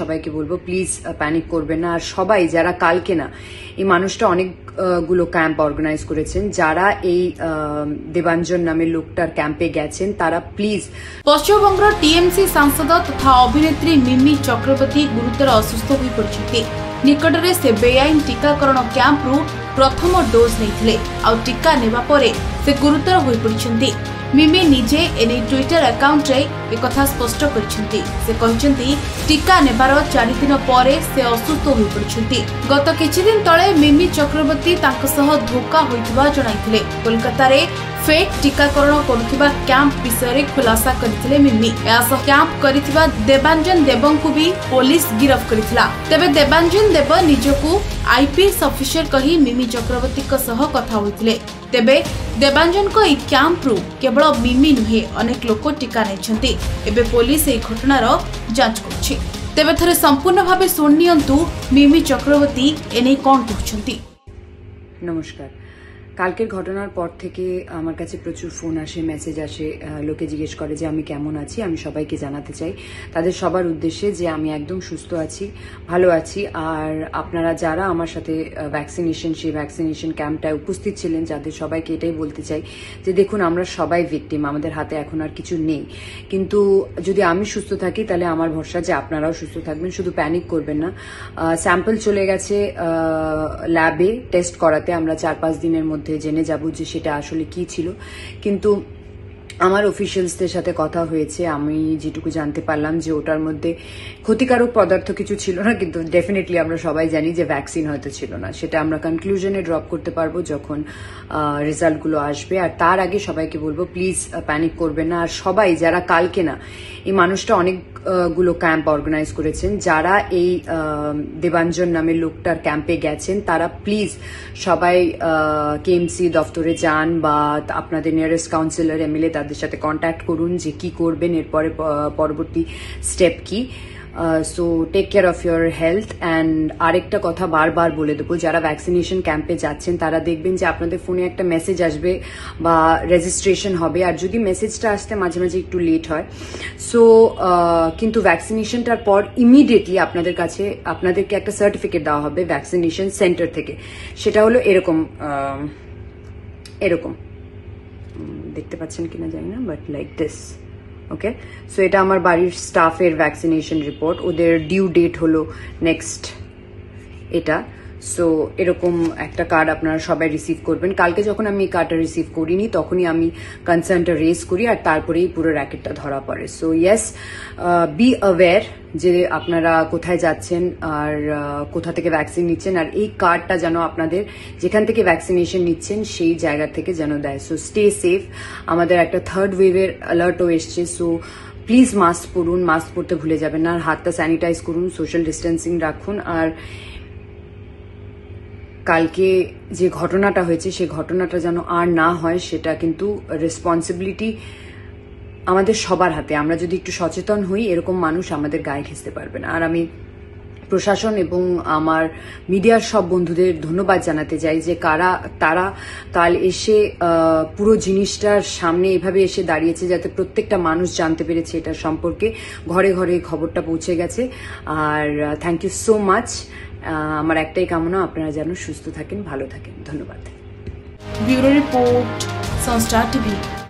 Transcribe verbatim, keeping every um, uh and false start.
সবাইকে বলবো please panic করবেন না। আর সবাই যারা কালকে না এই মানুষটা অনেকগুলো ক্যাম্প অর্গানাইজ করেছেন, যারা এই দেবাঞ্জন নামের লোকটার ক্যাম্পে গেছেন তারা প্লিজ। পশ্চিমবঙ্গর টিএমসি সাংসদ তথা অভিনেত্রী মিমি চক্রবর্তী গুরুতর অসুস্থ হয়ে পড়িଛନ୍ତି। নিকটରେ ସେ ବେଆଇନ ଟିକାକରଣ କ୍ୟାମ୍ପରୁ ପ୍ରଥମ ଡୋଜ୍ ନେଇଥିଲେ ଆଉ ଟିକା ନେବା ପରେ ସେ ଗୁରୁତର ହୋଇ ପଡ଼ିଛନ୍ତି। ମିମି ନିଜେ ଏନେ ଟ୍ୱିଟର ଆକାଉଣ୍ଟରେ ଏକଥା ସ୍ପଷ୍ଟ କରିଛନ୍ତି। ସେ କହିଛନ୍ତି ଟିକା ନେବାର ଚାରି ଦିନ ପରେ ସେ ଅସୁସ୍ଥ ହୋଇ ପଡ଼ିଛନ୍ତି। ଗତ କିଛି ଦିନ ତଳେ ମିମି ଚକ୍ରବର୍ତ୍ତୀ ତାଙ୍କ ସହ ଧୋକା ହୋଇଥିବା ଜଣାଇଥିଲେ। କୋଲକାତାରେ ଫେକ୍ ଟିକାକରଣ କରୁଥିବା କ୍ୟାମ୍ପ ବିଷୟରେ ଖୁଲାସା କରିଥିଲେ ମିମି। ଏହା ସହ କ୍ୟାମ୍ପ କରିଥିବା ଦେବାଞ୍ଜନ ଦେବଙ୍କୁ ବି ପୋଲିସ ଗିରଫ କରିଥିଲା। ତେବେ ଦେବାଞ୍ଜନ ଦେବ ନିଜକୁ ଆଇପିଏସ୍ ଅଫିସର କହି ମିମି ଚକ୍ରବର୍ତ୍ତୀଙ୍କ ସହ କଥା ହୋଇଥିଲେ। ତେବେ ଦେବାଞ୍ଜନଙ୍କ ଏହି କ୍ୟାମ୍ପରୁ କେବଳ ମିମି ନୁହେଁ ଅନେକ ଲୋକ ଟିକା ନେଇଛନ୍ତି। ଏବେ ପୋଲିସ ଏହି ଘଟଣାର ଯାଞ୍ଚ କରୁଛି। ତେବେ ଥରେ ସମ୍ପୂର୍ଣ୍ଣ ଭାବେ ଶୁଣି ନିଅନ୍ତୁ ମିମି চক্রবর্তী এনে কোন কହୁଛନ୍ତି। নমস্কার। কালকের ঘটনার পর থেকে আমার কাছে প্রচুর ফোন আসে, মেসেজ আসে, লোকে জিজ্ঞেস করে যে আমি কেমন আছি। আমি সবাইকে জানাতে চাই তাদের সবার উদ্দেশ্যে যে আমি একদম সুস্থ আছি, ভালো আছি। আর আপনারা যারা আমার সাথে ভ্যাকসিনেশন সেই ভ্যাকসিনেশন ক্যাম্পটায় উপস্থিত ছিলেন, যাদের সবাইকে এটাই বলতে চাই যে দেখুন আমরা সবাই ভিকটিম, আমাদের হাতে এখন আর কিছু নেই। কিন্তু যদি আমি সুস্থ থাকি তাহলে আমার ভরসা যে আপনারাও সুস্থ থাকবেন। শুধু প্যানিক করবেন না। স্যাম্পল চলে গেছে ল্যাবে টেস্ট করাতে, আমরা চার পাঁচ দিনের মধ্যে জেনে যাব যে সেটা আসলে কি ছিল। কিন্তু আমার অফিসিয়ালসদের সাথে কথা হয়েছে, আমি যেটুকু জানতে পারলাম যে ওটার মধ্যে ক্ষতিকারক পদার্থ কিছু ছিল না, কিন্তু ডেফিনেটলি আমরা সবাই জানি যে ভ্যাকসিন হয়তো ছিল না। সেটা আমরা কনক্লুশনে ড্রপ করতে পারবো যখন রেজাল্টগুলো আসবে। আর তার আগে সবাইকে বলবো প্লিজ প্যানিক করবেন না। আর সবাই যারা কালকে না এই মানুষটা অনেকগুলো ক্যাম্প অর্গানাইজ করেছেন, যারা এই দেবাঞ্জন নামের লোকটার ক্যাম্পে গেছেন তারা প্লিজ সবাই কেএমসি দফতরে যান বা আপনাদের নিয়ারেস্ট কাউন্সিলর এমএলএ তাদের সাথে কন্ট্যাক্ট করুন যে কি করবেন, এরপরে পরবর্তী স্টেপ কি। So take care of your health. And আরেকটা কথা বারবার বলে দেবো, যারা ভ্যাকসিনেশন ক্যাম্পে যাচ্ছেন তারা দেখবেন যে আপনাদের ফোনে একটা মেসেজ আসবে বা রেজিস্ট্রেশন হবে। আর যদি মেসেজটা আসতে মাঝে মাঝে একটু লেট হয়, সো কিন্তু ভ্যাকসিনেশনটার পর ইমিডিয়েটলি আপনাদের কাছে আপনাদেরকে একটা সার্টিফিকেট দেওয়া হবে ভ্যাকসিনেশন সেন্টার থেকে। সেটা হলো এরকম এরকম দেখতে পাচ্ছেন কিনা জানি না, but like this. Okay, so এটা আমার বাড়ির স্টাফের ভ্যাকসিনেশন রিপোর্ট, ওদের ডিউ ডেট হলো নেক্সট এটা। সো এরকম একটা কার্ড আপনারা সবাই রিসিভ করবেন। কালকে যখন আমি এই কার্ডটা রিসিভ করিনি তখনই আমি কনসার্নটা রেজ করি আর তারপরেই পুরো র্যাকেটটা ধরা পড়ে। সো ইয়েস, বি অ্যাওয়্যার যে আপনারা কোথায় যাচ্ছেন আর কোথা থেকে ভ্যাকসিন নিচ্ছেন, আর এই কার্ডটা যেন আপনাদের যেখান থেকে ভ্যাকসিনেশন নিচ্ছেন সেই জায়গা থেকে যেন দেয়। So stay safe. আমাদের একটা থার্ড ওয়েভের অ্যালার্টও এসছে। সো প্লিজ মাস্ক পরুন, মাস্ক পরতে ভুলে যাবেন না, আর হাতটা স্যানিটাইজ করুন, সোশ্যাল ডিস্টেন্সিং রাখুন। আর কালকে যে ঘটনাটা হয়েছে সেই ঘটনাটা যেন আর না হয়, সেটা কিন্তু রেসপন্সিবিলিটি আমাদের সবার হাতে। আমরা যদি একটু সচেতন হই, এরকম মানুষ আমাদের গায়ে ঘেঁষতে পারবে না। আর আমি প্রশাসন এবং আমার মিডিয়ার সব বন্ধুদের ধন্যবাদ জানাতে চাই যে কারা তারা কাল এসে পুরো জিনিসটার সামনে এভাবে এসে দাঁড়িয়েছে যাতে প্রত্যেকটা মানুষ জানতে পেরেছে এটা সম্পর্কে, ঘরে ঘরে খবরটা পৌঁছে গেছে। আর থ্যাংক ইউ সো মাচ। আমার একটাই কামনা আপনারা যেন সুস্থ থাকেন, ভালো থাকেন। ধন্যবাদ। ব্যুরো রিপোর্ট, সংস্টার টিভি।